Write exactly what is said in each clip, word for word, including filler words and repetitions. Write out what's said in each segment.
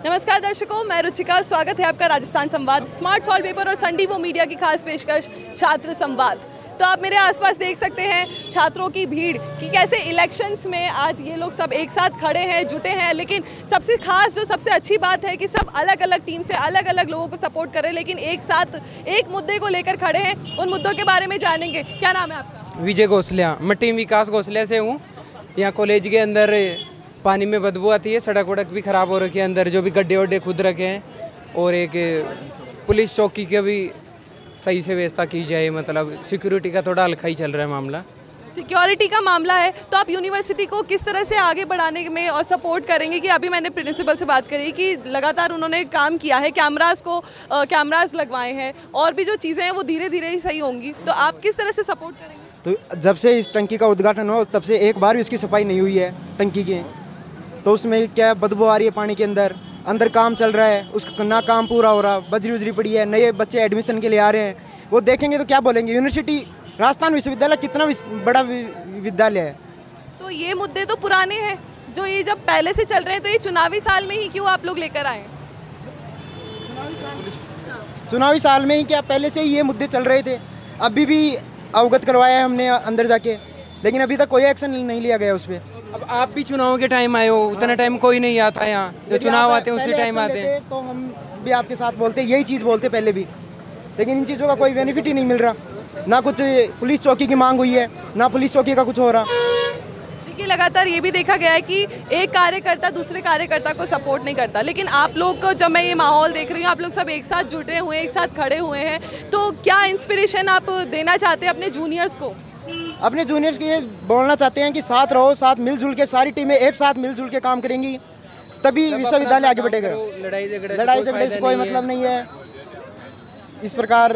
नमस्कार दर्शकों, मैं रुचिका। स्वागत है आपका राजस्थान संवाद, स्मार्ट सॉल्व पेपर और सन टीवी मीडिया की खास पेशकश छात्र संवाद। तो आप मेरे आसपास देख सकते हैं छात्रों की भीड़ कि कैसे इलेक्शंस में आज ये लोग सब एक साथ खड़े हैं, जुटे हैं। लेकिन सबसे खास जो सबसे अच्छी बात है कि सब अलग अलग टीम से अलग अलग लोगों को सपोर्ट कर रहे हैं, लेकिन एक साथ एक मुद्दे को लेकर खड़े हैं। उन मुद्दों के बारे में जानेंगे। क्या नाम है आपका? विजय घोसलिया। मैं टीम विकास घोसलिया से हूँ। यहाँ कॉलेज के अंदर पानी में बदबू आती है, सड़क वड़क भी ख़राब हो रखी है, अंदर जो भी गड्ढे वड्ढे खुद रखे हैं, और एक पुलिस चौकी की भी सही से व्यवस्था की जाए। मतलब सिक्योरिटी का थोड़ा हल्का ही चल रहा है मामला। सिक्योरिटी का मामला है तो आप यूनिवर्सिटी को किस तरह से आगे बढ़ाने में और सपोर्ट करेंगे? कि अभी मैंने प्रिंसिपल से बात करी कि लगातार उन्होंने काम किया है, कैमरास को कैमरास लगवाए हैं और भी जो चीज़ें हैं वो धीरे धीरे ही सही होंगी, तो आप किस तरह से सपोर्ट करेंगे? तो जब से इस टंकी का उद्घाटन हुआ तब से एक बार भी उसकी सफाई नहीं हुई है टंकी की, तो उसमें क्या बदबू आ रही है पानी के अंदर। अंदर काम चल रहा है, उसका ना काम पूरा हो रहा, बजरी उजरी पड़ी है, नए बच्चे एडमिशन के लिए आ रहे हैं, वो देखेंगे तो क्या बोलेंगे? यूनिवर्सिटी राजस्थान विश्वविद्यालय कितना बड़ा विद्यालय है। तो ये मुद्दे तो पुराने हैं, जो ये जब पहले से चल रहे हैं, तो ये चुनावी साल में ही क्यों आप लोग लेकर आए? चुनावी साल में ही क्या, पहले से ही ये मुद्दे चल रहे थे। अभी भी अवगत करवाया है हमने अंदर जाके, लेकिन अभी तक कोई एक्शन नहीं लिया गया उस पर। अब आप भी चुनाव के टाइम आए हो, उतना टाइम कोई नहीं आता यहाँ, जो चुनाव आते हैं उसी टाइम आते हैं। तो हम भी आपके साथ बोलते, यही चीज़ बोलते पहले भी, लेकिन इन चीज़ों का कोई बेनिफिट ही नहीं मिल रहा। ना कुछ पुलिस चौकी की मांग हुई है, ना पुलिस चौकी का कुछ हो रहा। देखिए, लगातार ये भी देखा गया है कि एक कार्यकर्ता दूसरे कार्यकर्ता को सपोर्ट नहीं करता, लेकिन आप लोग को जब मैं ये माहौल देख रही हूँ, आप लोग सब एक साथ जुटे हुए हैं, एक साथ खड़े हुए हैं, तो क्या इंस्पिरेशन आप देना चाहते हैं अपने जूनियर्स को? अपने जूनियर्स को ये बोलना चाहते हैं कि साथ रहो, साथ मिलजुल के, सारी टीमें एक साथ मिलजुल के काम करेंगी, तभी विश्वविद्यालय आगे बढ़ेगा। लड़ाई झगड़े लड़ाई झगड़े से कोई मतलब नहीं है। इस प्रकार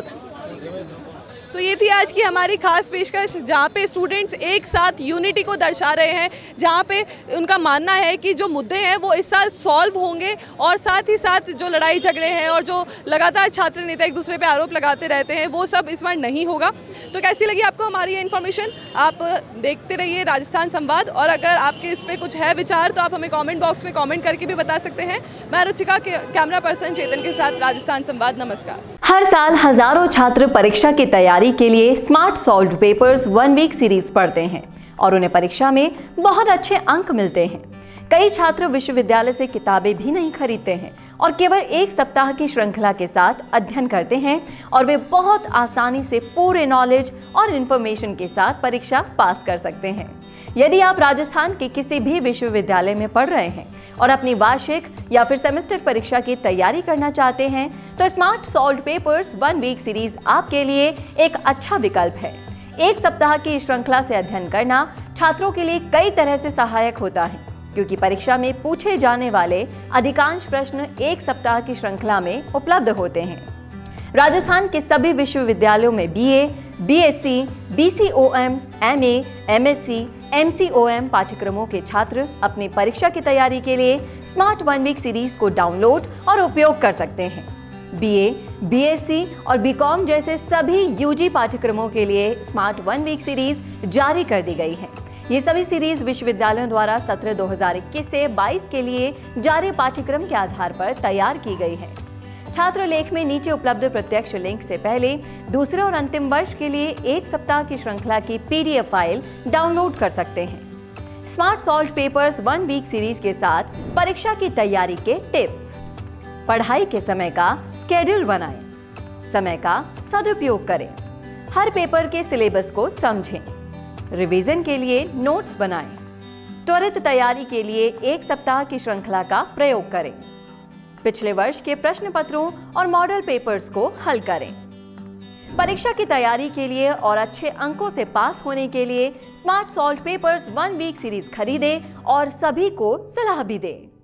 तो ये थी आज की हमारी खास पेशकश, जहाँ पे स्टूडेंट्स एक साथ यूनिटी को दर्शा रहे हैं, जहाँ पे उनका मानना है कि जो मुद्दे हैं वो इस साल सॉल्व होंगे, और साथ ही साथ जो लड़ाई झगड़े हैं और जो लगातार छात्र नेता एक दूसरे पे आरोप लगाते रहते हैं, वो सब इस बार नहीं होगा। तो कैसी लगी आपको हमारी ये इन्फॉर्मेशन? आप देखते रहिए राजस्थान संवाद, और अगर आपके इस पर कुछ है विचार तो आप हमें कमेंट बॉक्स में कमेंट करके भी बता सकते हैं। मैं रुचिका, कैमरा पर्सन चेतन के साथ, राजस्थान संवाद। नमस्कार। हर साल हजारों छात्र परीक्षा की तैयारी के लिए smart solved papers one week series पढ़ते हैं और उन्हें परीक्षा में बहुत अच्छे अंक मिलते हैं। कई छात्र विश्वविद्यालय से किताबें भी नहीं खरीदते हैं और केवल एक सप्ताह की श्रृंखला के साथ अध्ययन करते हैं, और वे बहुत आसानी से पूरे नॉलेज और इन्फॉर्मेशन के साथ परीक्षा पास कर सकते हैं। यदि आप राजस्थान के किसी भी विश्वविद्यालय में पढ़ रहे हैं और अपनी वार्षिक या फिर सेमेस्टर परीक्षा की तैयारी करना चाहते हैं, तो smart solved papers one week series आपके लिए एक अच्छा विकल्प है। एक सप्ताह की श्रृंखला से अध्ययन करना छात्रों के लिए कई तरह से सहायक होता है, क्योंकि परीक्षा में पूछे जाने वाले अधिकांश प्रश्न एक सप्ताह की श्रृंखला में उपलब्ध होते हैं। राजस्थान के सभी विश्वविद्यालयों में BA, BSc, BCom, MA, MSc, MCom पाठ्यक्रमों के छात्र अपनी परीक्षा की तैयारी के लिए स्मार्ट वन वीक सीरीज को डाउनलोड और उपयोग कर सकते हैं। बीए, बीएससी और बीकॉम जैसे सभी यूजी पाठ्यक्रमों के लिए स्मार्ट वन वीक सीरीज जारी कर दी गई है। ये सभी सीरीज विश्वविद्यालयों द्वारा सत्र दो हज़ार इक्कीस से बाईस के लिए जारी पाठ्यक्रम के आधार पर तैयार की गई है। छात्र लेख में नीचे उपलब्ध प्रत्यक्ष लिंक से पहले दूसरे और अंतिम वर्ष के लिए एक सप्ताह की श्रृंखला की पीडीएफ फाइल डाउनलोड कर सकते हैं। Smart solved papers one week series के साथ परीक्षा की तैयारी के टिप्स। पढ़ाई के समय का स्केड्यूल बनाएं, समय का सदुपयोग करें, हर पेपर के सिलेबस को समझें, रिवीजन के लिए नोट्स बनाएं, त्वरित तैयारी के लिए एक सप्ताह की श्रृंखला का प्रयोग करें, पिछले वर्ष के प्रश्न पत्रों और मॉडल पेपर्स को हल करें। परीक्षा की तैयारी के लिए और अच्छे अंकों से पास होने के लिए smart solved papers one week series खरीदें और सभी को सलाह भी दें।